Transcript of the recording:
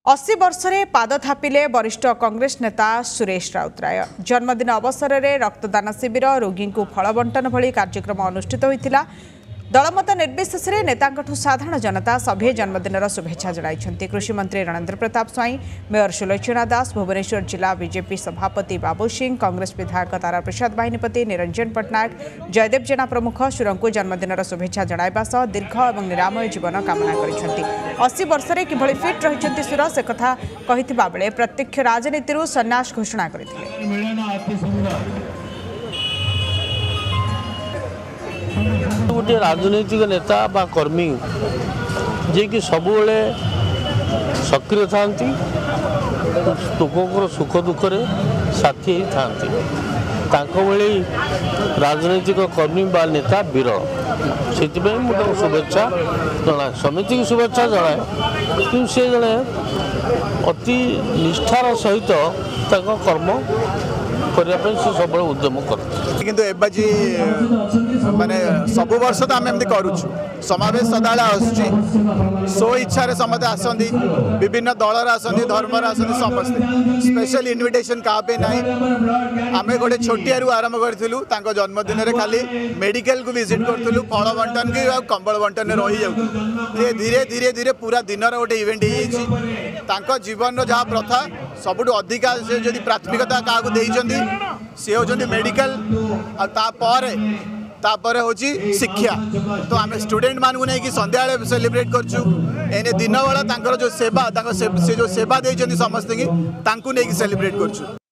80 वर्ष पाद थापिले वरिष्ठ कांग्रेस नेता सुरेश राउतराय जन्मदिन अवसर में रक्तदान शिविर रोगी को फल बंटन भली कार्यक्रम अनुष्ठित होता। दलमत निर्विशेष नेता साधारण जनता सभे जन्मदिन शुभेच्छा जणाई। कृषि मंत्री रणेंद्र प्रताप स्वाई, मेयर सुलोचना दास, भुवनेश्वर जिला बीजेपी सभापति बाबू सिंह, कांग्रेस विधायक तारा प्रसाद बाहिनीपति, निरंजन पट्टनायक, जयदेव जेना प्रमुख सुरंग जन्मदिन शुभेच्छा जणाइबा सह दीर्घ और निरामय जीवन कामना कर 80 वर्ष में किभली फिट रही सुर से कथा कहिथिबा बेले प्रत्यक्ष राजनीति सन्यास घोषणा करथिले। गोटे राजनैतिक नेता बा कर्मी जे कि सबुले सक्रिय था लोकों सुख दुखरे साथी था भली राजनैतिक कर्मी बा नेता विरल से मुझे शुभेच्छा जना समिति की शुभेच्छा जनाए कि से जड़े अति निष्ठार सहित कर्म करने से सब उद्यम कर माने सब वर्ष तो आम एमती करुँ समावेश सदाबले आसुची सो इच्छा समस्त आसती विभिन्न दलर आसती धर्मर आसती समस्ते स्पेशल इनविटेशन क्या ना आम गोटे छोटिया आरंभ करूँ जन्मदिन में खाली मेडिकल को विजिट करूँ फल बंटन की कंबल बंटन रही जाऊँ धीरे धीरे धीरे पूरा दिन गोटे इवेंट हो जीवन जहाँ प्रथा सबुठ अधिका से जदि प्राथमिकता क्या सी होती मेडिकल तापर होची शिक्षा तो आम स्टूडेंट मानू नहीं कि संध्या सेलिब्रेट करछु एने दिन बेला जो सेवा से जो सेवा देइछन्ती समस्त की सेलिब्रेट करछु।